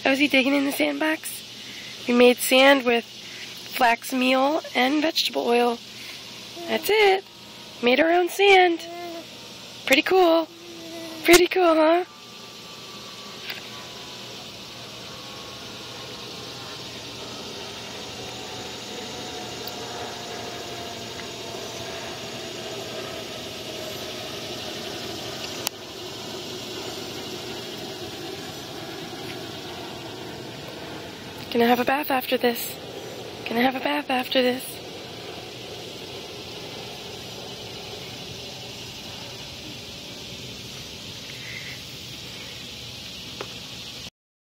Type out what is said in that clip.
Oh, is he digging in the sandbox? We made sand with flax meal and vegetable oil. That's it. Made our own sand. Pretty cool. Pretty cool, huh? Gonna have a bath after this. Gonna have a bath after this.